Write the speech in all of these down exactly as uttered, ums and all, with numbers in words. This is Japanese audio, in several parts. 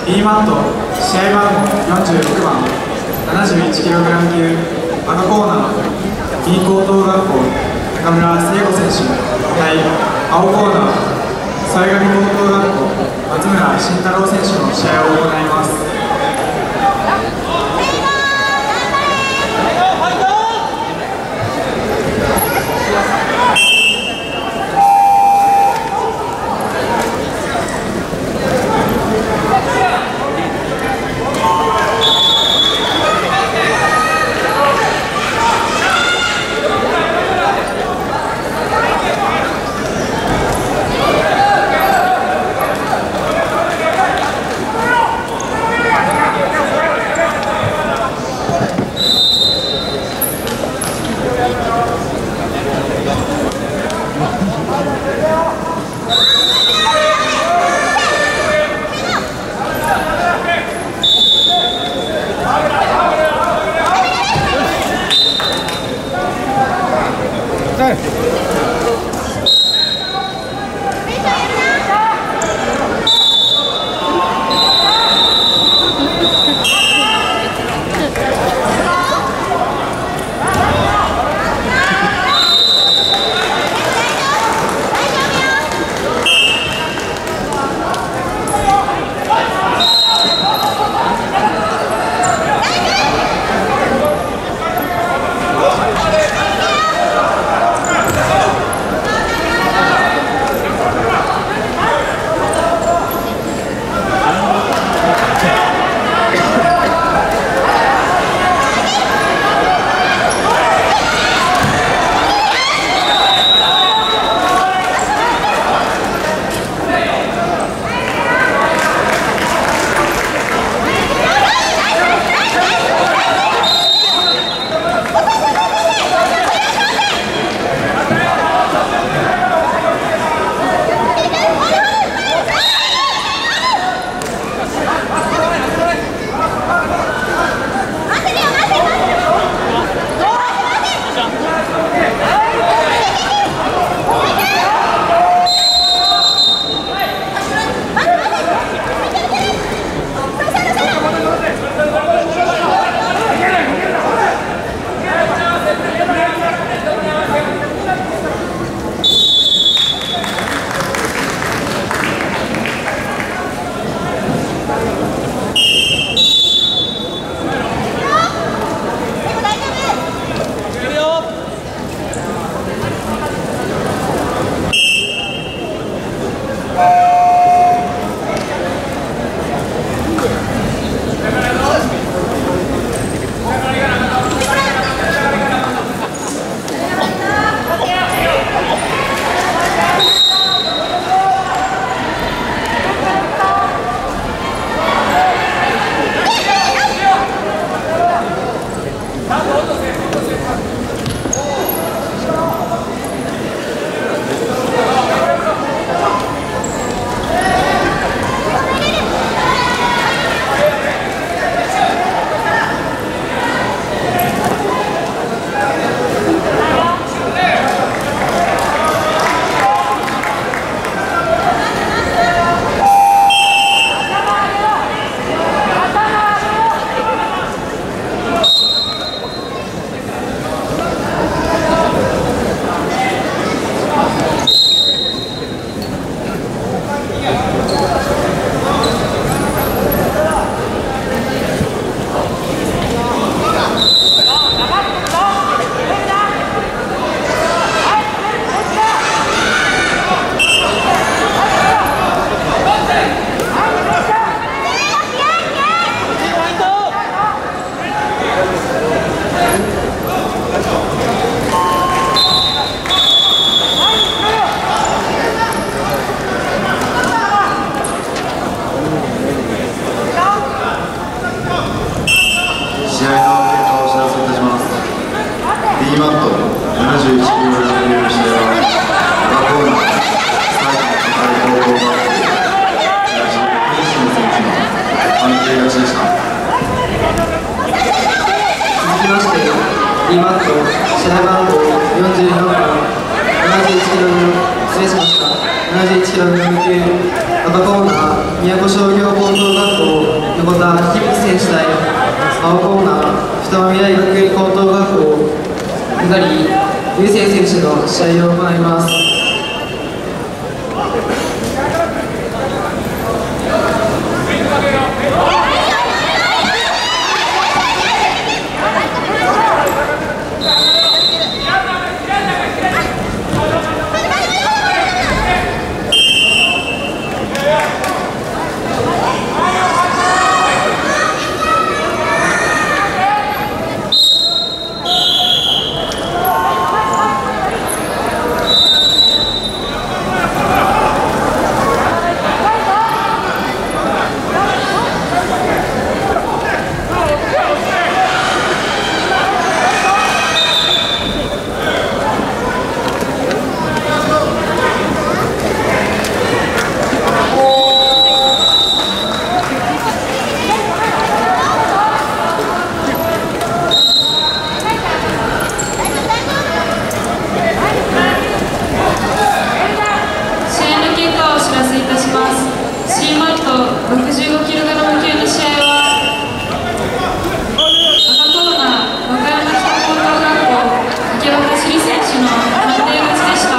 B マット試合番号よんじゅうろくばん ななじゅういちキログラム 級赤コーナー B 高等学校中村聖子選手対青コーナー添上高等学校松村慎太郎選手の試合を行います。 B マット試合番号よんじゅうよんばんななじゅういちキロ失礼しましたななじゅういちキロ級赤コーナー宮古商業高等学校選手対青コーナー二間未来学園高等学校猪狩優先選手の試合を行います。 ろくじゅうごキログラム 級の試合は赤コーナー和歌山北高等学校竹岡朱里選手の判定勝ちでした。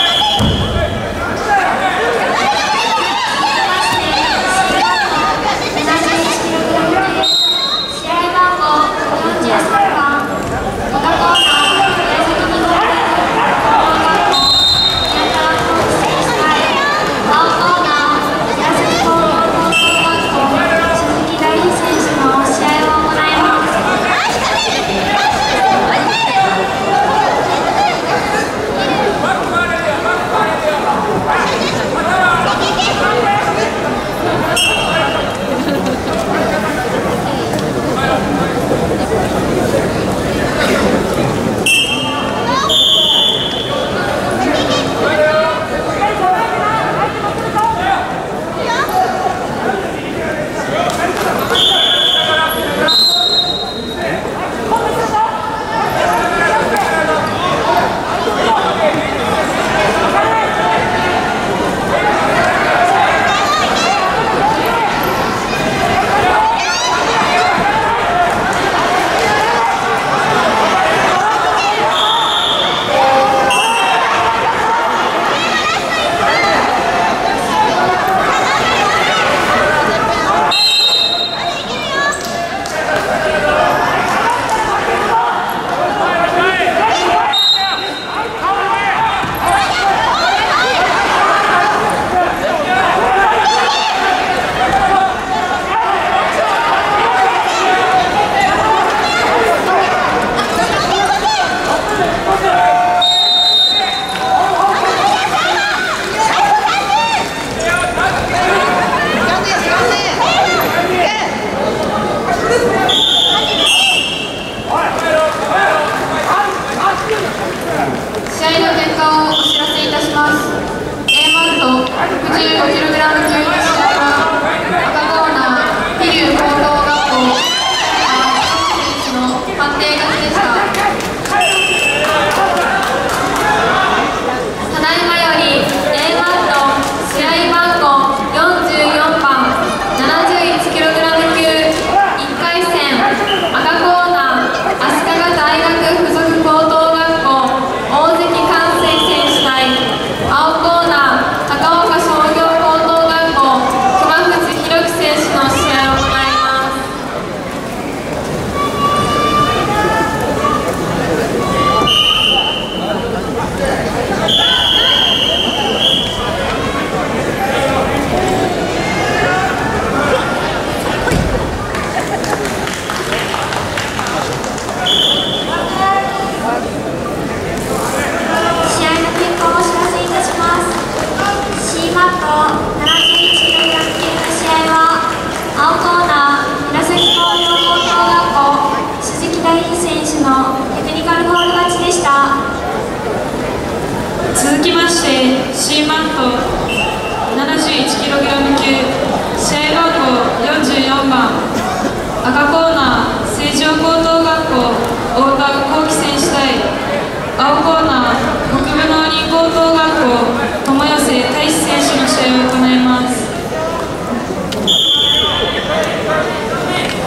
続きまして C マット ななじゅういちキログラム 級試合番号よんじゅうよんばん赤コーナー成城高等学校太田幸輝選手対青コーナー北部農林高等学校友寄大志選手の試合を行います。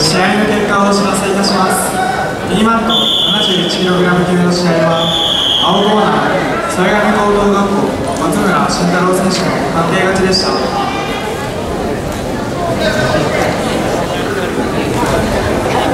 試合の結果をお知らせいたします。 B マット ななじゅういちキログラム 級の試合は青コーナー添上高等学校松村慎太郎選手の判定勝ちでした。